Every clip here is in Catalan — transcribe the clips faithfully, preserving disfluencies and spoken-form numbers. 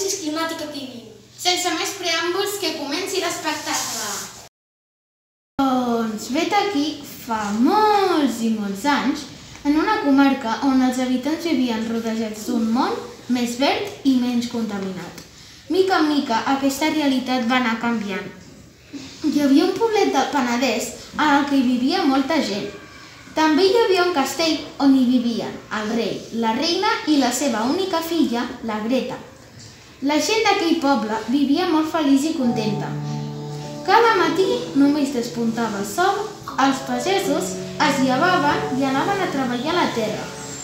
crisi climàtica que hi viu. Sense més preàmbuls, que comenci l'espectacle. Doncs vet aquí fa molts i molts anys, en una comarca on els habitants vivien rodejats d'un món més verd i menys contaminat. Mica en mica aquesta realitat va anar canviant. Hi havia un poblet del Penedès en el que hi vivia molta gent. També hi havia un castell on hi vivien el rei, la reina i la seva única filla, la Greta. La gent d'aquell poble vivia molt feliç i contenta. Cada matí, només despuntava el sol, els pagesos es llevaven i anaven a treballar a la terra.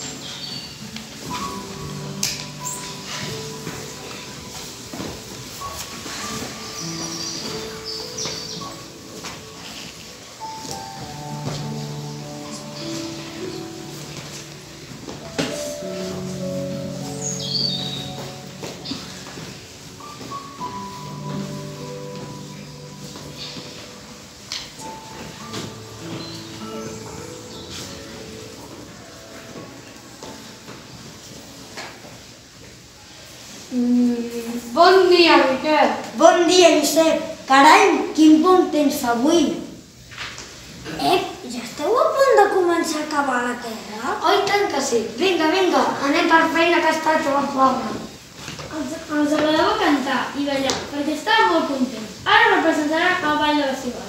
Bon dia, Miquel. Bon dia, Josep. Carai, quin bon temps fa avui. Ep, ja esteu a punt de començar a cavar la terra? Oh, i tant que sí. Vinga, vinga, anem per feina que està tot fora. Els, els agradava cantar i ballar perquè estava molt contents. Ara representarà el ball de la cibada.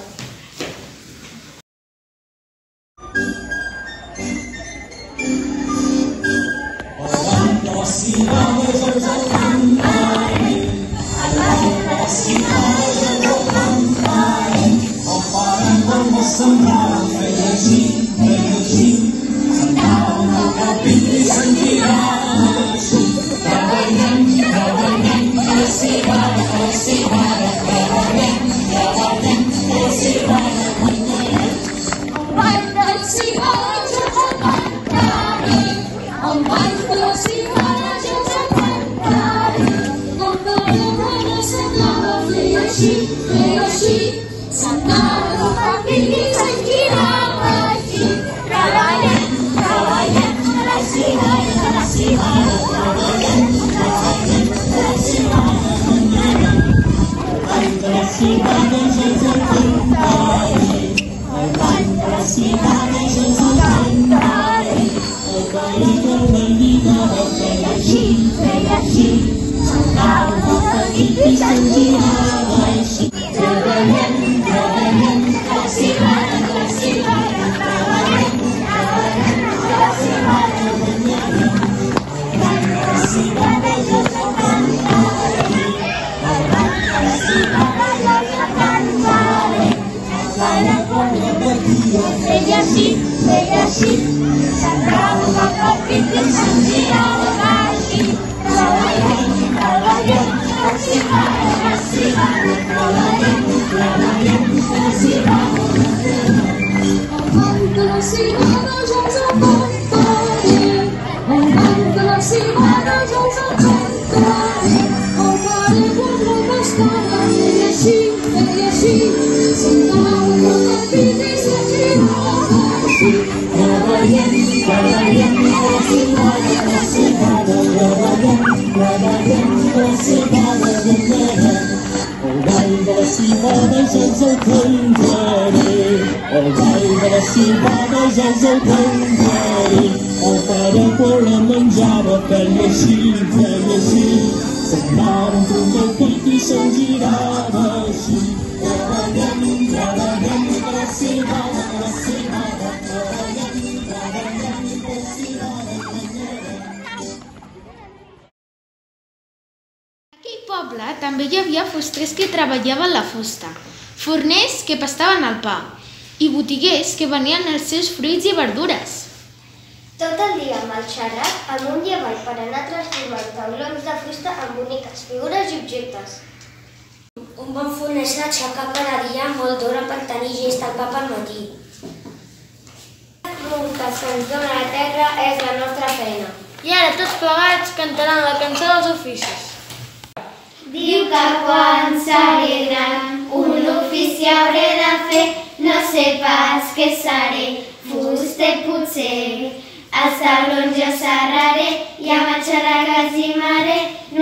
També hi havia fusters que treballaven la fusta, forners que pastaven el pa i botiguers que venien els seus fruits i verdures. Tot el dia amb el xarrat amunt i avall per anar transformant taulons de fusta en boniques figures i objectes. Un bon forner s'aixeca cada dia molt d'hora per tenir gest al pa pel matí. La que se'ns dona la terra és la nostra feina. I ara tots plegats cantaran la cançó dels oficis. Diu que quan seré gran un ofici hauré de fer, no sé pas què seré, fuster potser. Els taulons jo serraré i amb el xarrac els llimaré, no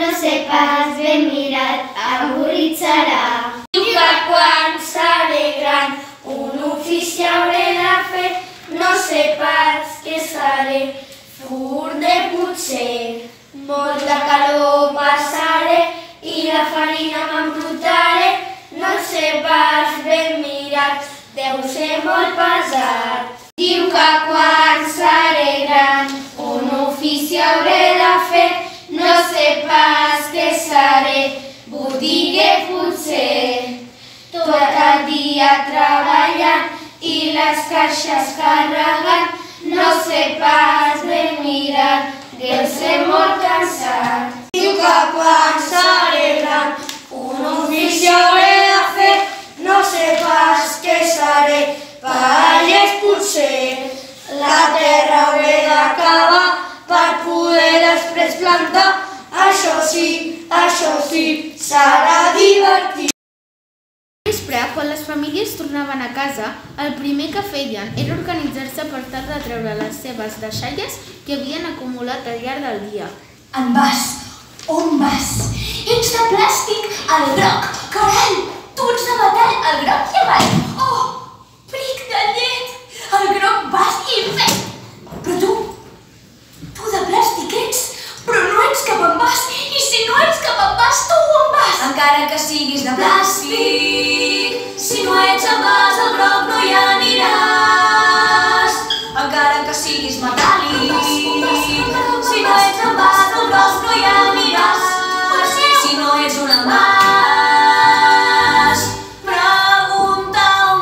no sé pas ben mirat, avorrit serà. Diu que quan seré gran un ofici hauré de fer, no sé pas què seré, forner potser. Molt de calor passaré i la farina m'embrutaré, no sé pas ben mirat, deu ser molt pesat. Diu que quan seré gran un ofici hauré de fer, no sé pas què seré, botiguer potser. Tot el dia treballant i les caixes carregant, no sé pas ben mirat, deu ser molt cansat. Diu que quan seré gran un ofici hauré de fer, no sé pas què seré, pagès potser. La terra hauré d'acabar per poder després plantar, això sí, això sí, serà divertit. Al vespre, quan les famílies tornaven a casa, el primer que feien era organitzar-se per tal de treure les seves deixalles que havien acumulat al llarg del dia. En vas? On vas? Ets de plàstic, el groc, carai! Tu ets de metall, el groc i avall! Oh, fric de llet! El groc vas i fet! Però tu, tu de plàstic ets, però no ets cap en vas! I si no ets cap en vas, tu on vas? Encara que siguis de plàstic, si no ets en vas, el groc no hi aniràs. Encara que siguis metàl·lic, si no ets en vas, el groc no hi aniràs. Si no ets un envàs, pregunta on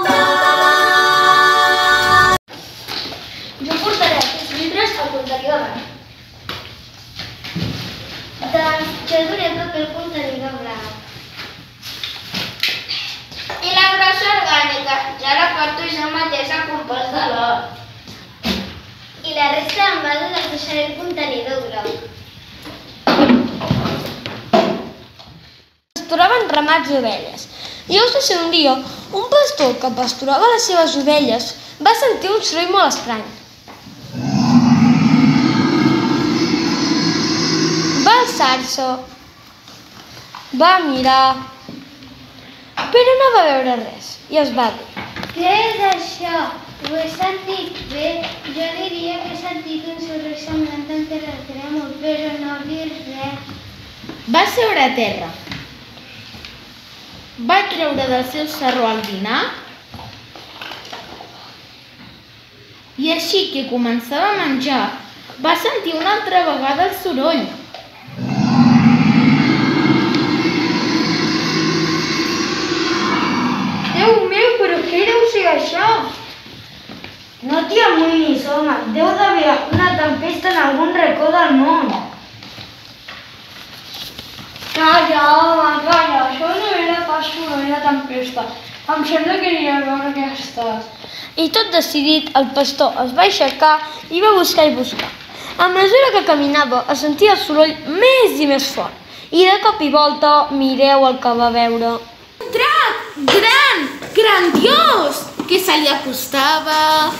vas. Jo portaré aquests llibres al contenidor blanc. Doncs jo duré paper al contenidor blanc. I la brossa orgànica, ja la porto jo mateixa al compost de l'hort. I la resta d'envasos els deixaré al contenidor groc. Pasturaven ramats d'ovelles. I us sé un dia, un pastor que pasturava les seves ovelles va sentir un soroll molt estrany. Va alçar-se, va mirar, però no va veure res i es va dir: Què és això? Ho he sentit bé. Jo diria que he sentit un soroll semblant al terratrèmol, però no he vist res. Va seure a terra. Va treure del seu sarró el dinar i així que començava a menjar va sentir una altra vegada el soroll. Déu meu, però què deu ser això? No t'hi amoïnis, home. Deu d'haver una tempesta en algun racó del món. Calla, home, calla. Això no era pas soroll de tempesta. Em sembla que aniré a veure què ha estat. I tot decidit, el pastor es va aixecar i va buscar i buscar. A mesura que caminava, es sentia el soroll més i més fort. I de cop i volta, mireu el que va veure. Un drac gran, grandiós, que se li acostava.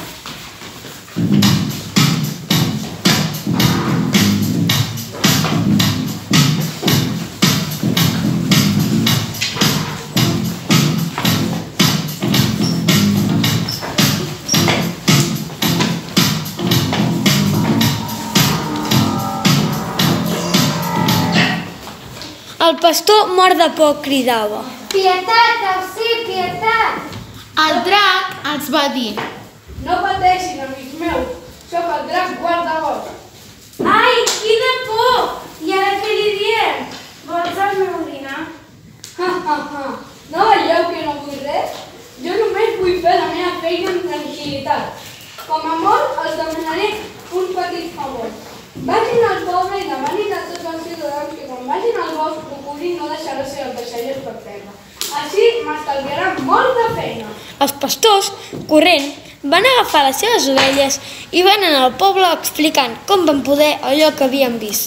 El pastor, mort de por, cridava: Pietat, auxili, pietat! El drac els va dir: No pateixin, amics meus. Soc el drac guardabosc. Ai, quina por! I ara què li diem? Vols el meu dinar? Ha, ha, ha. No veieu que no vull res? Jo només vull fer la meva feina amb tranquil·litat. Com a molt, els demanaré un petit favor. Vagin al poble i demanin a tots els ciutadans que quan vagin al bosc procurin no deixar les seves deixalles per terra. Així m'estalviaran molt de feina. Els pastors, corrent, van agafar les seves ovelles i van anar al poble explicant com van poder allò que havien vist.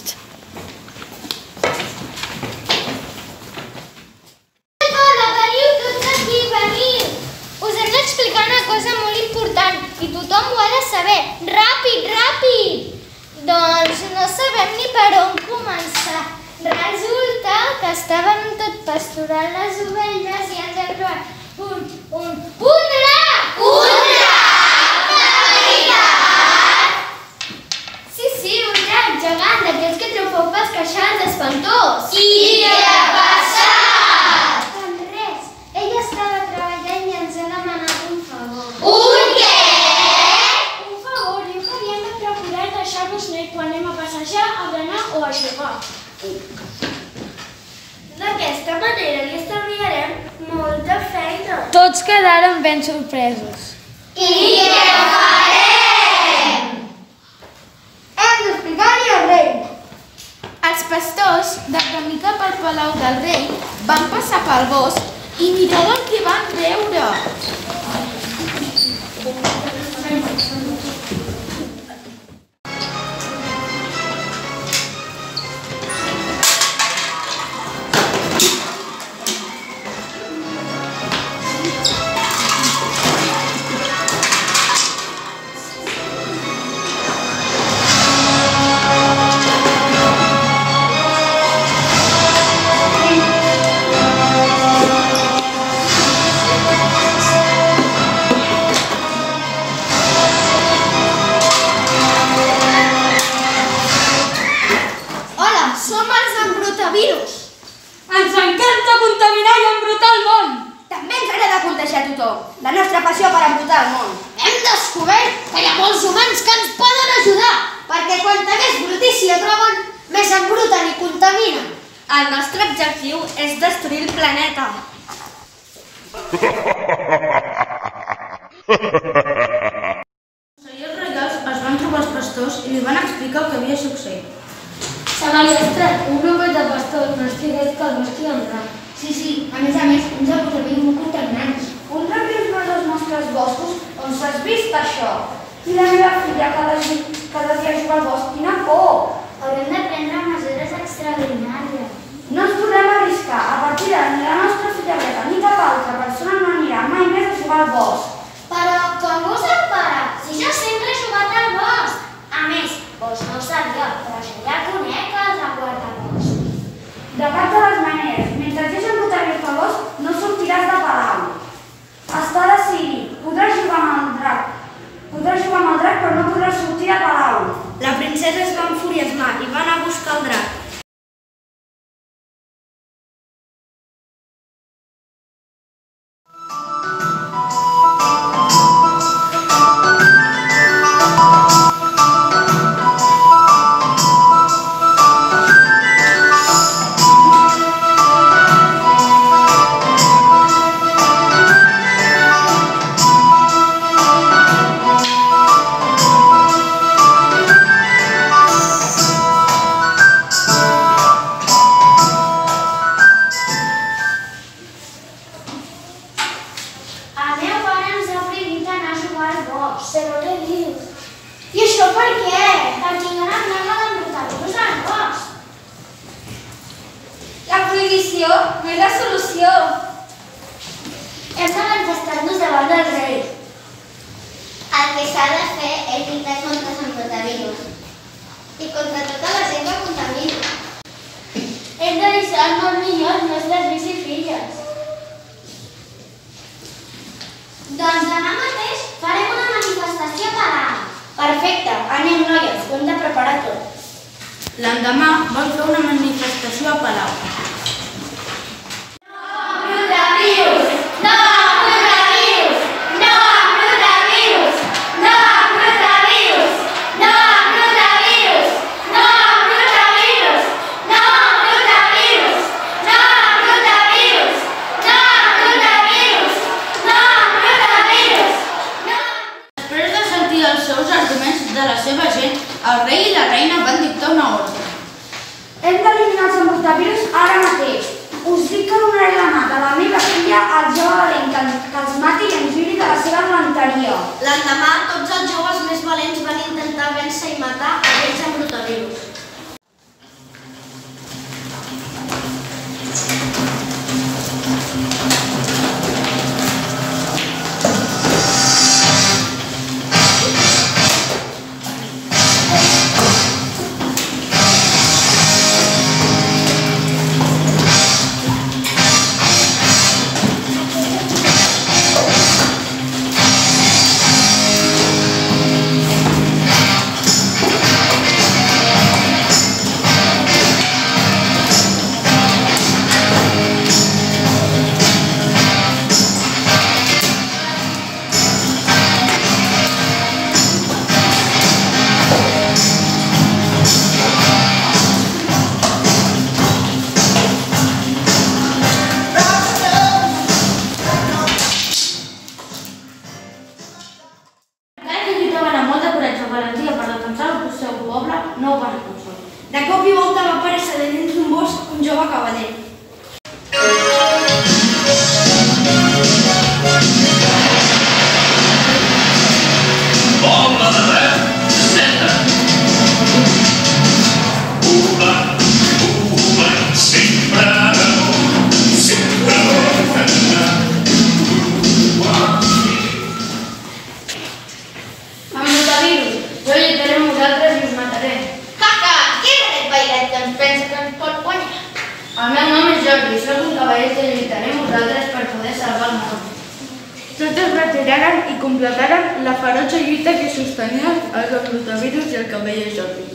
Hola, veniu tots aquí, veniu! Us hem d'explicar una cosa molt important i tothom ho ha de saber. Ràpid, ràpid! Doncs no sabem ni per on començar. Resulta estàvem tot pasturant les ovelles i ens hem trobat un, un, un drac! Un drac? De veritat? Sí, sí, un drac gegant, d'aquells que trobeu pels queixals, espantós. I què ha passat? Doncs res, ella estava treballant i ens ha demanat un favor. Un què? Un favor, diu que havíem de procurar deixar-nos net quan anem a passejar, a berenar o a jugar. D'aquesta manera li estalviarem molta feina. Tots quedaren ben sorpresos. I què farem? Hem d'explicar-hi al rei. Els pastors, de camí cap al palau del rei, van passar pel bosc i mireu el que van veure. Ens encanta contaminar i embrutar el món! També ens agrada contagiar a tothom. La nostra passió per embrutar el món. Hem descobert que hi ha molts humans que ens poden ajudar, perquè quanta més brutícia troben, més embruten i contaminen. El nostre objectiu és destruir el planeta. I els regals es van trobar els pastors i li van explicar el que havia succeït. Se m'ha estret un grup de pastors no estigués que el bosc i el drac. Sí, sí, a més a més, uns abusadors molt contaminants. Un drac dins dels nostres boscos? On s'has vist això? I la meva filla cada, cada dia juga al bosc. Quina por! Haurem de prendre mesures extraordinàries. No ens podem arriscar. A partir d'ara ni la nostra filla Greta ni cap altra persona no anirà mai més a jugar al bosc. Però com us en pare? Si jo sempre he jugat al bosc. A més, vos no ho sabia, però jo ja conec els de guardabosc. De cap de les maneres, mentre estiguis embrutat al bosc, no sortiràs de palau. Està decidit. Podràs jugar amb el drac. Podràs jugar amb el drac, però no podràs sortir de palau. La princesa es va enfuriar i va anar a buscar el drac. Però què dius? I això per què? Perquè hi ha una plaga d'embrutar-nos al bosc. La prohibició no és la solució. Hem de manifestar-nos davant del rei. El que s'ha de fer és lluitar contra els embrotavirus i contra tota la gent que contamina. Hem de deixar molt millor els nostres fills i filles. Doncs demà mateix farem una manifestació a Palau. Perfecte, anem noies, ho hem de preparar tot. L'endemà van fer una manifestació a Palau. De la seva gent, el rei i la reina van dictar una ordre. Hem d'eliminar els embrutavirus ara Jordi, sóc un cavaller que lluitarem vosaltres per poder salvar el món. Tots es retiraren i completaren la ferotge lluita que sostenien els embrutavirus i el cavaller Jordi.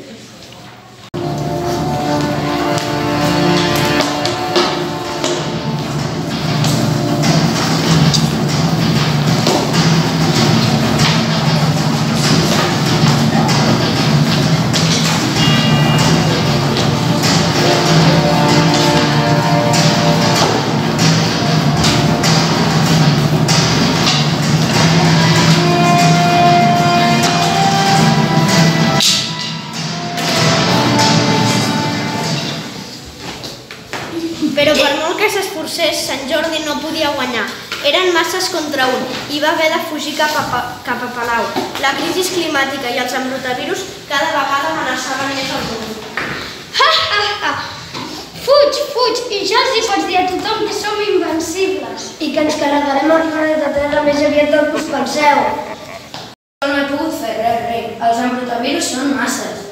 Però per molt que s'esforcés, Sant Jordi no podia guanyar. Eren masses contra un i va haver de fugir cap a, cap a Palau. La crisi climàtica i els embrutavirus cada vegada amenaçaven més el món. Ha, ha, ha! Fuig, fuig! I ja els hi pots dir a tothom que som invencibles. I que ens carregarem el planeta Terra més aviat del que us penseu. No he pogut fer res, rei. Els embrutavirus són masses.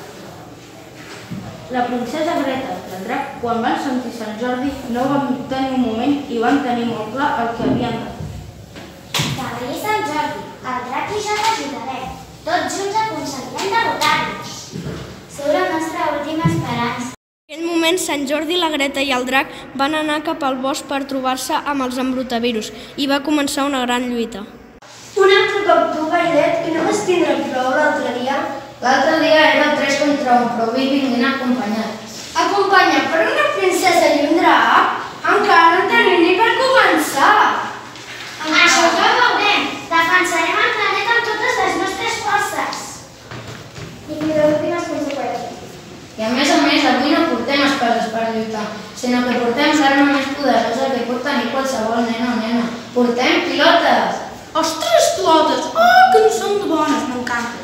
La princesa Greta i el drac, quan van sentir Sant Jordi, no van tenir un moment i van tenir molt clar el que havien de fer. Cavaller Sant Jordi, el drac i jo t'ajudarem. Tots junts aconseguirem derrotar-nos. Sou la nostra última esperança. En aquell moment, Sant Jordi, la Greta i el drac van anar cap al bosc per trobar-se amb els embrutavirus i va començar una gran lluita. Un altre cop tu, Gairet, i no vas tindre prou l'altre dia? L'altre dia era tres contra un, però avui vinguin acompanyats. Acompanyat per una princesa i un drac? Encara no tenim ni per començar. Això ja ho veurem. Defensarem el planeta amb totes les nostres forces. I fins a l'últimes conseqüències. I a més a més, avui no portem espases per lluitar, sinó que portem l'arma més poderosa que pot tenir qualsevol nena o nena. Portem pilotes! Ostres, pilotes! Oh, que no són bones, m'encanten!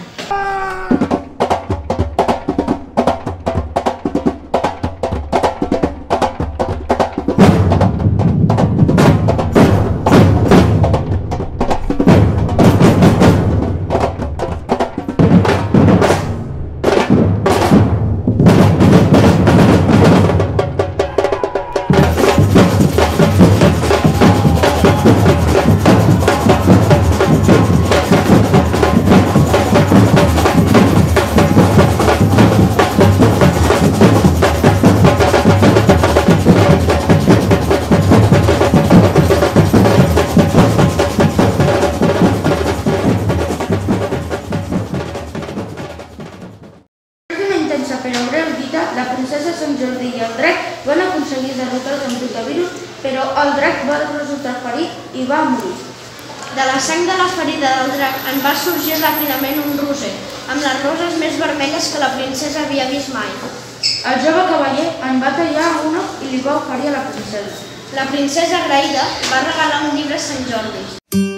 Però breu dita, la princesa Sant Jordi i el drac van aconseguir derrotar els embrutavirus, però el drac va resultar ferit i va morir. De la sang de la ferida del drac en va sorgir ràpidament un roser, amb les roses més vermelles que la princesa havia vist mai. El jove cavaller en va tallar una i li va oferir a la princesa. La princesa, agraïda, va regalar un llibre a Sant Jordi.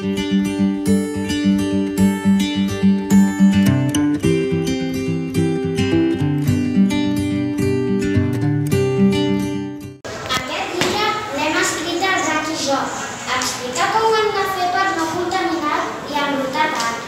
Explica com ho hem de fer per no contaminar i embrutar tant.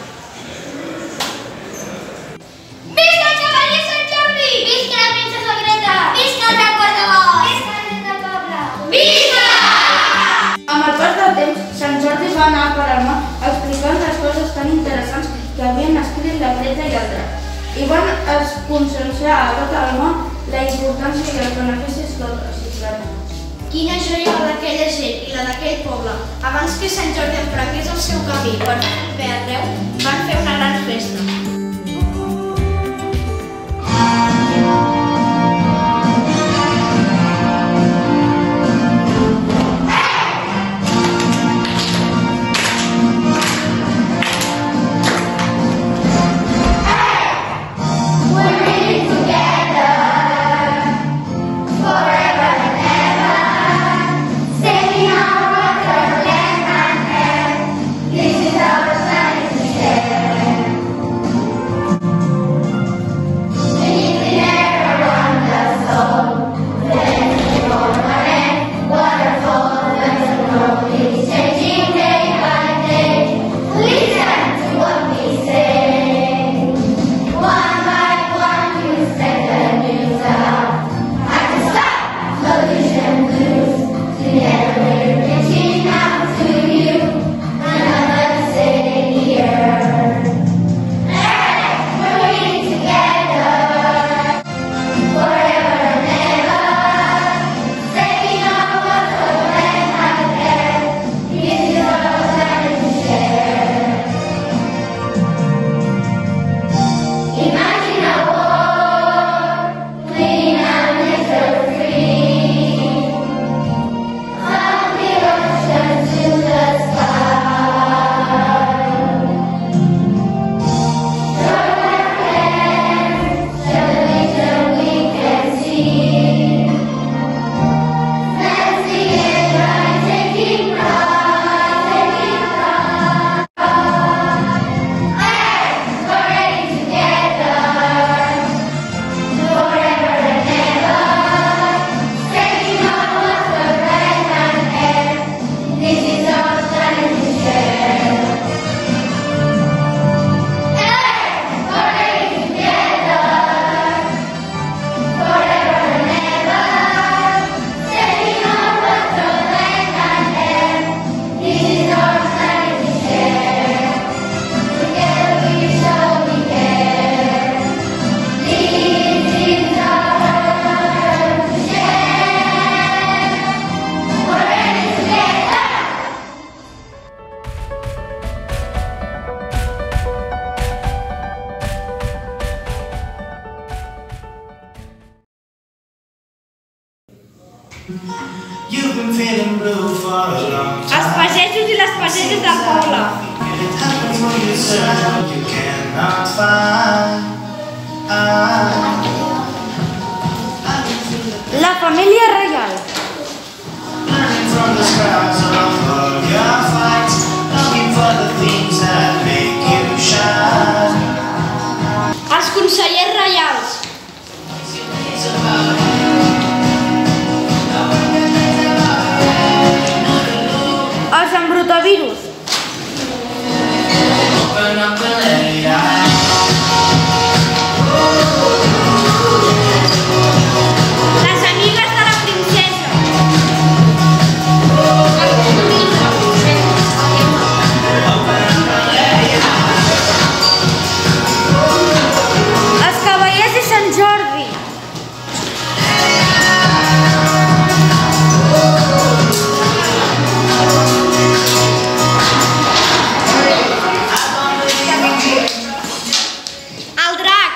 Visca el cavaller Sant Jordi! Visca la princesa Greta! Visca el drac guardabosc! Visca el nen del poble! Visca! Amb el pas del temps, Sant Jordi va anar per al món explicant les coses tan interessants que havien escrit la Greta i el drac. I van conscienciar a tot el món la importància i els beneficis del reciclatge. Quina joia la d'aquella gent i la d'aquell poble. Abans que Sant Jordi emprengués el seu camí per fer arreu, van fer una gran festa. This is our You've been feeling blue for a long time. Els pagesos i les pageses del poble. It happens when you search what you cannot find. La família reial. Learning from the scars of all your fights, looking for the things that make you shine. Els consellers reials. Els embrotavirus. Open up and let it out. Les amigues de la princesa. Els cavallers de Sant Jordi. El drac.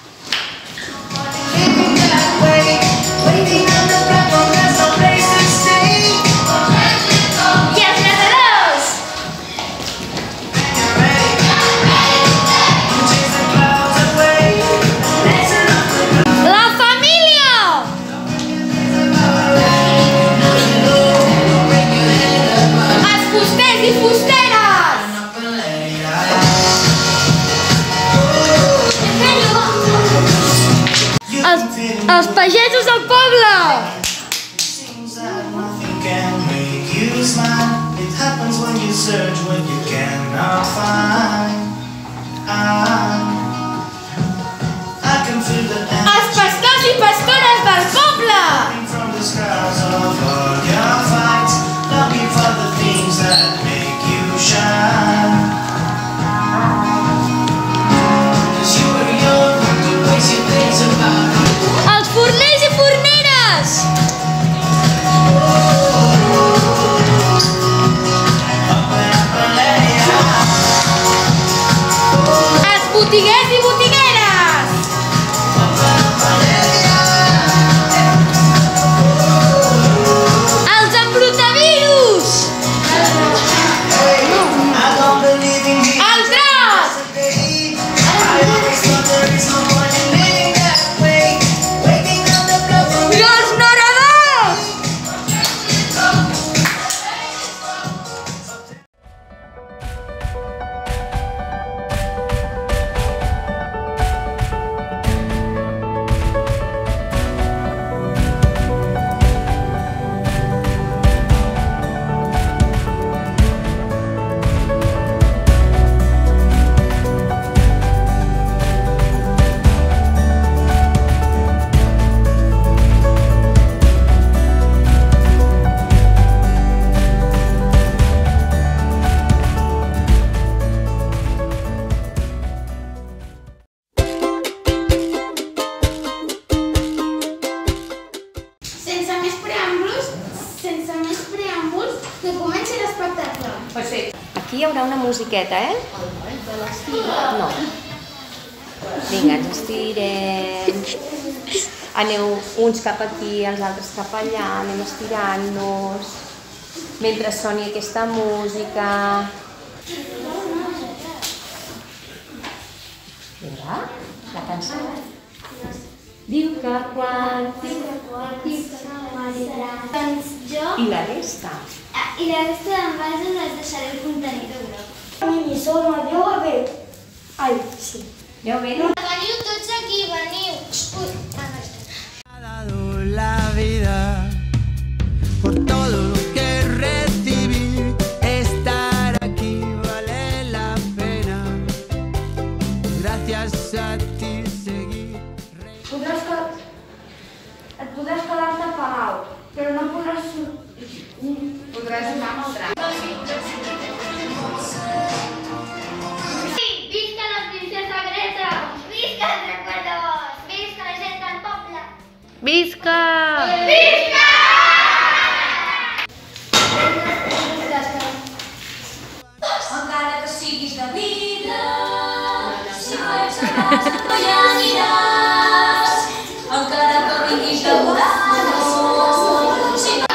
I els nedadors. La família. Els fusters i fusteres. Els, els pagesos del poble. Seems that nothing can make you smile. It happens when you search what you cannot find. I, I can feel the Els pastors i pastores del poble. energy from the scars of all your fights, looking for the things that make you shine. 'Cause you were young, the ways you think about it. Els forners i forneres. Els botiguers i botigueres. Els embrotavirus. I don't believe in you. Els dracs. I always thought there is no point in living that way. Waiting on the blood from I els nedadors. Sense més preàmbuls, sense més preàmbuls, que comenci l'espectacle. Aquí hi haurà una musiqueta, eh? No. Vinga, ens estirem. Aneu uns cap aquí, els altres cap allà, anem estirant-nos. Mentre soni aquesta música. Vinga, la cançó. Diu que quan... Doncs jo I la resta. i la resta d'envasos els deixaré al contenidor groc. Mimi, som a Déu a bé. Ai, sí. Aneu bé? Veniu tots aquí, veniu. Ui, ah, no està. Ha dado la vida por todo lo que recibí. Estar aquí vale la pena. Gracias a ti seguí. Podràs que... Et podràs quedar-te a Palau, però no podràs... Podràs anar amb el drac. Visca la princesa Greta! Visca els recuerdos! Visca la gent del poble! Visca! Visca! Encara que siguis de vida, si no ets a casa no hi aniràs. Encara que vinguis de Borano, si no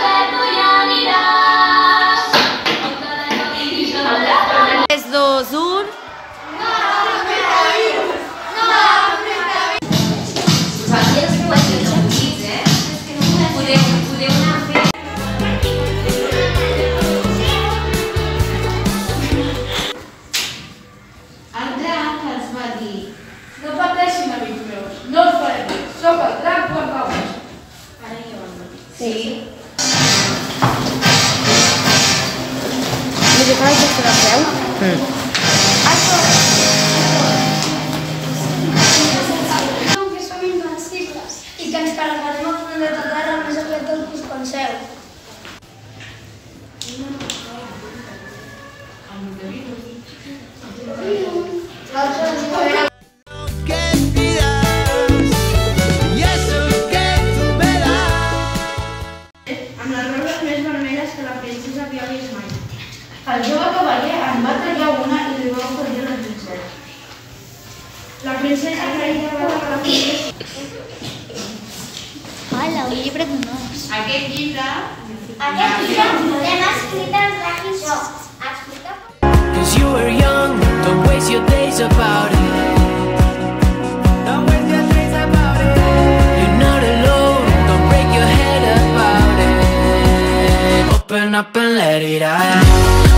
musical al Teatre de Creu? Mm. Que som invencibles i que ens carregarem el planeta Terra més aviat del que us penseu. Que pidas y eso que tú me das. Amb les roses més vermelles que la princesa havia vist mai. El jove cavaller en va tallar una i li va oferir a la princesa. La princesa agraïda va regalar la princesa. Hola, un llibre d'honors. Aquest llibre... Aquest llibre l'hem escrit els Drac i jo. Explica... Cause you were young, don't waste your days about it. Don't waste your days about it. You're not alone, don't break your head about it. Open up and let it out.